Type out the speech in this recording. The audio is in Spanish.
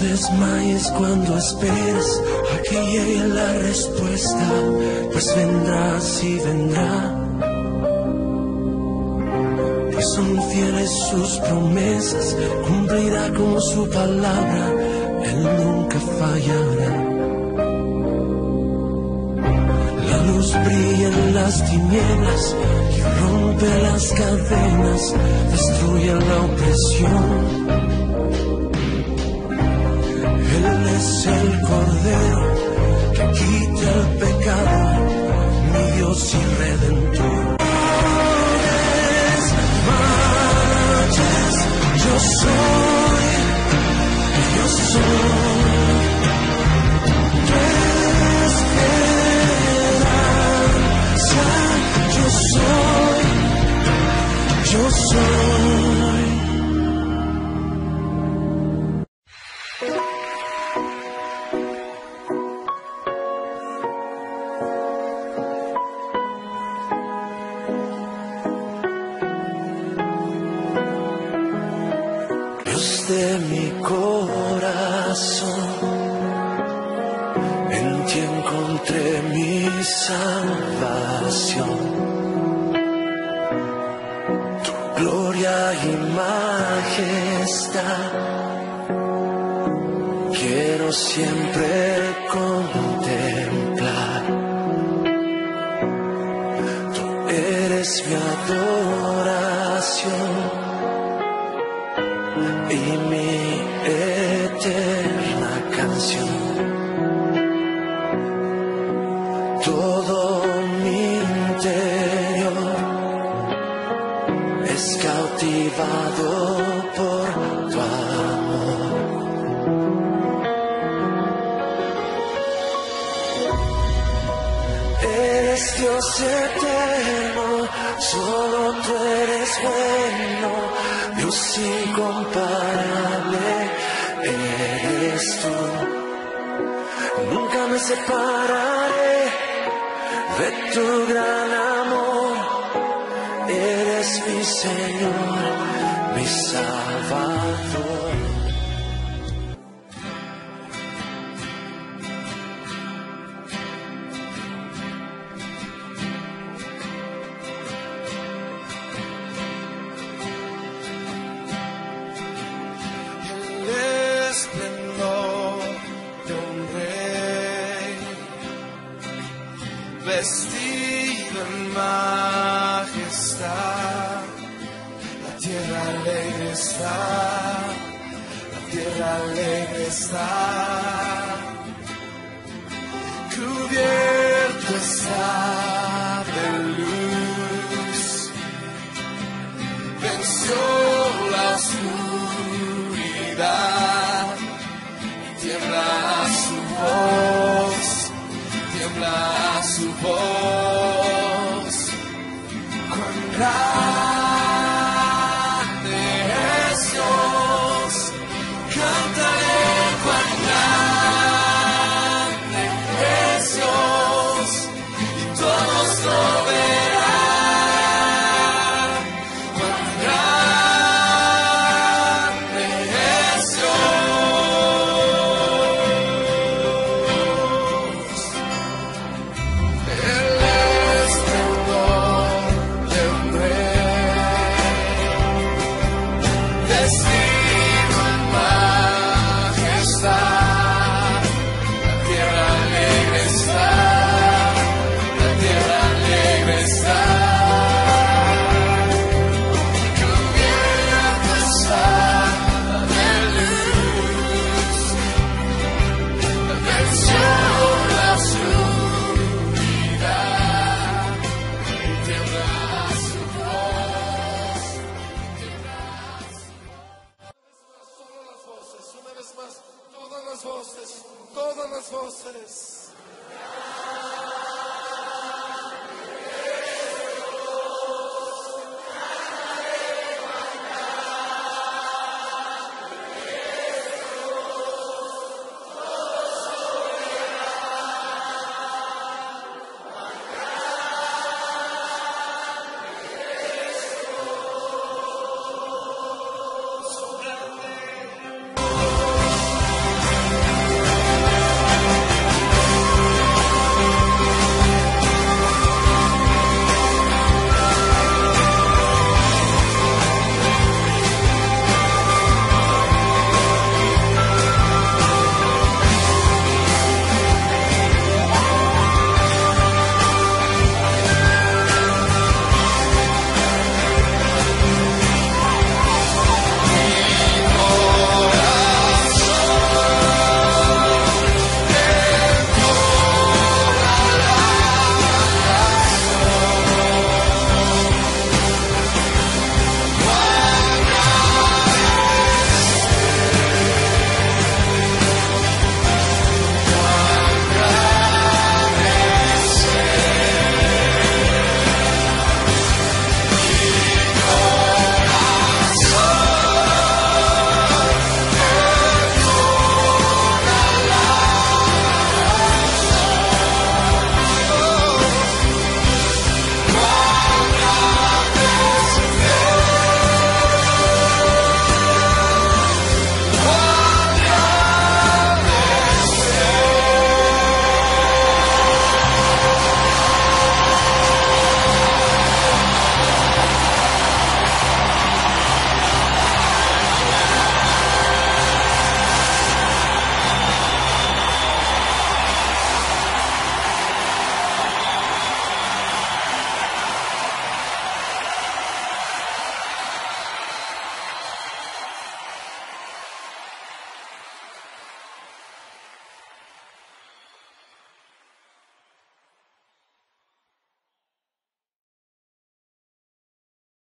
desmayes cuando esperes a que llegue la respuesta, pues vendrá, sí vendrá. Pues son fieles sus promesas, cumplirá con su palabra, Él nunca fallará. La luz brilla en las tinieblas y rompe las cadenas, destruye la opresión. Él es el Cordero que quita el pecado, mi Dios y Redentor. Yo soy, yo soy tu esperanza, yo soy. De mi corazón, en ti encontré mi salvación. Tu gloria y majestad quiero siempre contemplar. Tú eres mi adoración y mi eterna canción. Todo mi interior es cautivado por tu amor. Eres Dios eterno, solo tú eres bueno. Dios incomparable eres tú. Nunca me separaré de tu gran amor. Eres mi Señor, mi Salvador. Vestido en majestad, la tierra alegre está, la tierra alegre está, cubierto está de luz, venció la oscuridad, tiembla su voz, tiembla su voz, cuán grande es Dios, cantaré cuán grande es Dios, y todos lo verán, cuán grande es Dios. El esplendor de un rey, vestido en majestad, la tierra alegre está, la tierra alegre está, cubierta está de luz, venció la oscuridad. Tiembla su voz, tiembla su voz. Todas las voces, una vez más, todas las voces, todas las voces.